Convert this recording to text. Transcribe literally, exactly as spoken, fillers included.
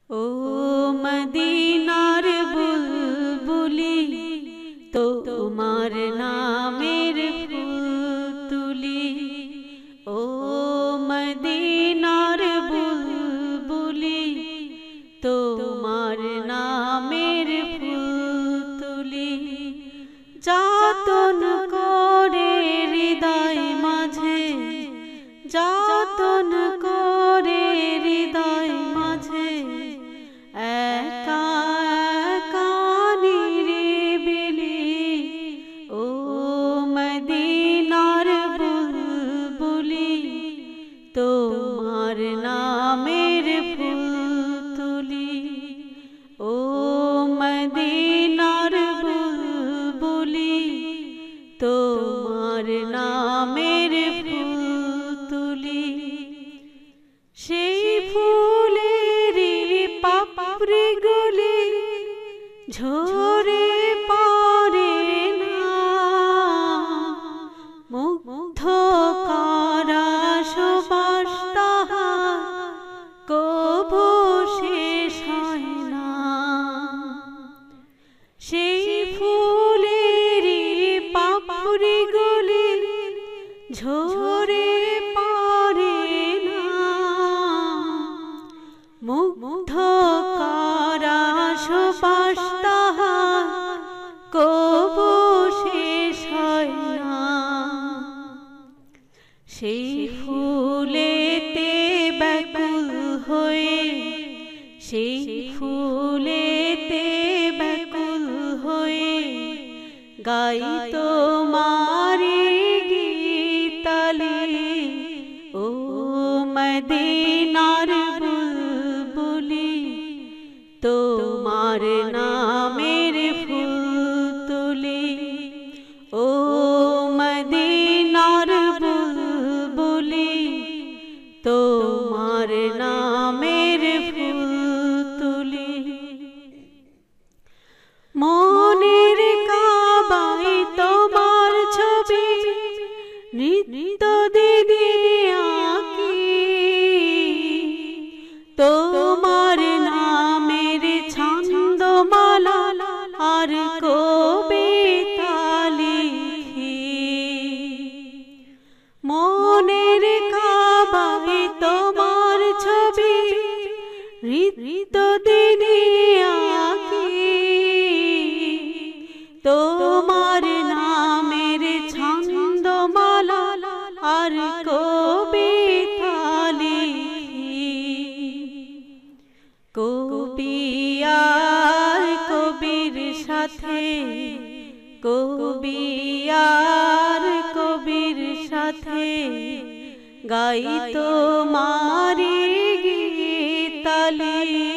ओ मदीनार बुलबुली তোমার नामेर फूल तुली ओ मदीनार बुलबुली তোমার नामेर फूल तुली जातन करे हृदय माझे जातन करे हृदय माझे एका एका निरिबिली ओ मदीनार बुलबुली তোমার नामेर फूल तुली ओ मदीनार बुलबुली তোমার नामेर फूल तुली সেই ফুলেরই পাপড়িগুলি ঝরে পড়ে না মুগ্ধ করা সুবাস তাহার কভু শেষ হয় না সেই ফুলেরই পাপড়িগুলি ঝরে পড়ে না মুগ্ধ করা সুবাস তাহার কভু শেষ হয় না সেই ফুলেতে ব্যাকুল হয়ে সেই ফুলেতে ব্যাকুল হয়ে গাই তোমারি গীতালি ও মদিনার বুলবুলি তোমার নামের ফুল তুলি ও মদিনার বুলবুলি তোমার নামের ফুল তুলি মনের কাবায় তোমার ছবি নিত্য দিনে আঁকি তোমার নামের ছন্দমালা আর কবিতা লিখি মনের কাবায় তোমার ছবি নিত্য দিনে আঁকি তোমার নামের ছন্দমালা আর কবিতা লিখি কবি আর কবির সাথে কবি আর কবির সাথে গাই তোমারি গীতালি